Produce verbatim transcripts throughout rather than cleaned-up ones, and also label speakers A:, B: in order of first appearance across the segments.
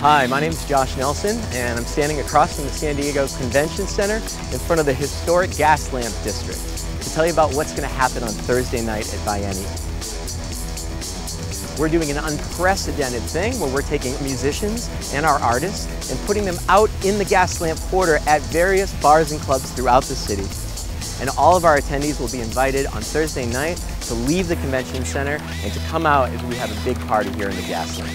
A: Hi, my name is Josh Nelson, and I'm standing across from the San Diego Convention Center in front of the historic Gas Lamp District to tell you about what's going to happen on Thursday night at Biennial. We're doing an unprecedented thing where we're taking musicians and our artists and putting them out in the Gas Lamp Quarter at various bars and clubs throughout the city. And all of our attendees will be invited on Thursday night to leave the convention center and to come out as we have a big party here in the Gas Lamp.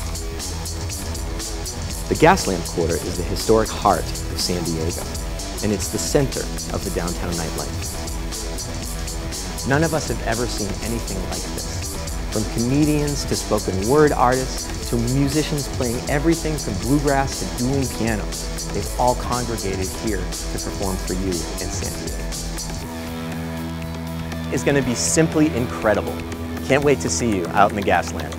A: The Gas Lamp Quarter is the historic heart of San Diego, and it's the center of the downtown nightlife. None of us have ever seen anything like this. From comedians to spoken word artists to musicians playing everything from bluegrass to dueling pianos, they've all congregated here to perform for you in San Diego. It's going to be simply incredible. Can't wait to see you out in the Gas Lamp.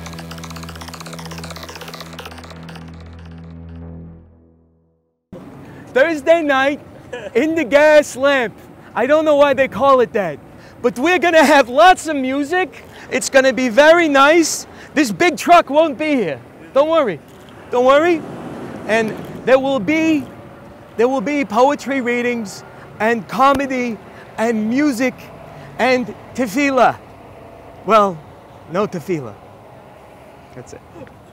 B: Thursday night in the Gas Lamp. I don't know why they call it that, but we're gonna have lots of music. It's gonna be very nice. This big truck won't be here. Don't worry, don't worry. And there will be, there will be poetry readings and comedy and music and tefillah. Well, no tefillah. That's it.